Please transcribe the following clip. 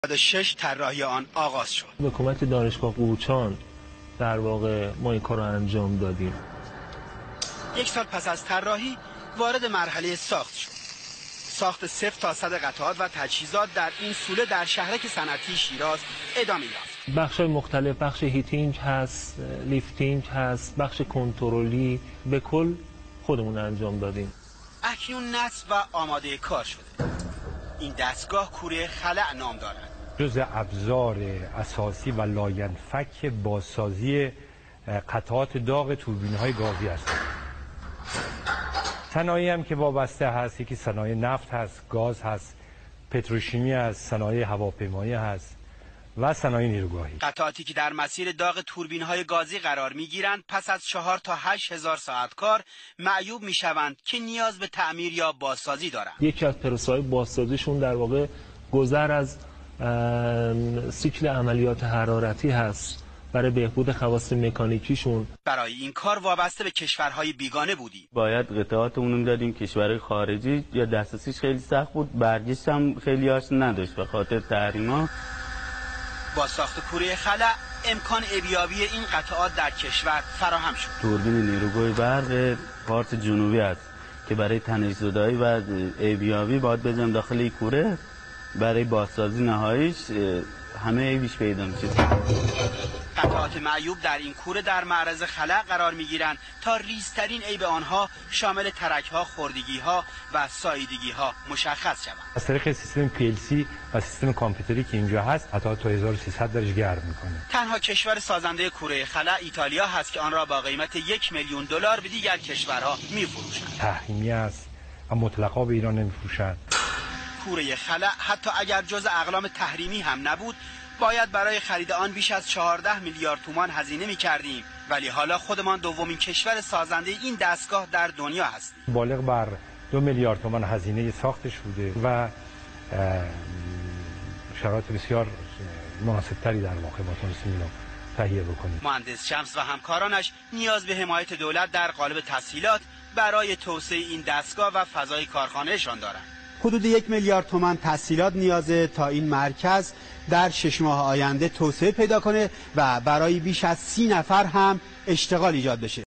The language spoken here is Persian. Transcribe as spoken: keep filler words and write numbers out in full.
شش طراحی آن آغاز شد. به کمک دانشگاه قوچان در واقع ما این کار رو انجام دادیم. یک سال پس از طراحی وارد مرحله ساخت شد. ساخت صفر تا صد قطعات و تجهیزات در این سوله در شهرک صنعتی شیراز ادامه یافت. بخش‌های مختلف، بخش هیتینگ هست، لیفتینگ هست، بخش کنترلی، به کل خودمون انجام دادیم. اکنون نصب و آماده کار شده. این دستگاه کوره خلع نام دارد. جزء ابزار اساسی و لاینفک بازسازی قطعات داغ توربین‌های گازی است. صنایعی هم که وابسته هست، یکی صنایع نفت هست، گاز هست، پتروشیمی هست، صنایع هواپیمایی هست و صنایع نیروگاهی. قطعاتی که در مسیر داغ توربین‌های گازی قرار می‌گیرند پس از چهار تا هشت هزار ساعت کار معیوب می‌شوند که نیاز به تعمیر یا بازسازی دارند. یکی از پروسه‌های بازسازیشون در واقع گذر از سیکل عملیات حرارتی هست برای بهبود خواص مکانیکیشون. برای این کار وابسته به کشورهای بیگانه بودیم. باید قطعاتمون رو دادیم کشورهای خارجی، یا دسترسیش خیلی سخت بود، برگشت هم خیلی هاش نداشت به خاطر تحریما. با ساخت کوره خلع امکان ابیابی این قطعات در کشور فراهم شد. توربین نیروگاه برق پارت جنوبی است که برای تنش‌زدایی و ابیابی باید بزنیم داخل این کوره. برای بازسازی نهاییش همه عیبش پیدا میشه. قطعات معیوب در این کوره در معرض خلع قرار میگیرند تا ریزترین عیب آنها شامل ترک‌ها، خوردگی‌ها و ساییدگی‌ها مشخص شود. از طریق سیستم پی ال سی و سیستم کامپیوتری که اینجا هست قطعات تا هزار و سیصد درجه گرم میکنه. تنها کشور سازنده کوره خلع ایتالیا هست که آن را با قیمت یک میلیون دلار به دیگر کشورها میفروشند. تحریمی است و مطلقا به ایران نمیفروشند. کوره خلع حتی اگر جز اقلام تحریمی هم نبود باید برای خرید آن بیش از چهارده میلیارد تومان هزینه می‌کردیم، ولی حالا خودمان دومین کشور سازنده این دستگاه در دنیا هستیم. بالغ بر دو میلیارد تومان هزینه ساختش بوده و شرایط بسیار مناسبتری در واقع با تونستیم اینو تهیه بکنیم. مهندس شمس و همکارانش نیاز به حمایت دولت در قالب تسهیلات برای توسعه این دستگاه و فضای کارخانه‌شان دارند. حدود یک میلیارد تومان تسهیلات نیازه تا این مرکز در شش ماه آینده توسعه پیدا کنه و برای بیش از سی نفر هم اشتغال ایجاد بشه.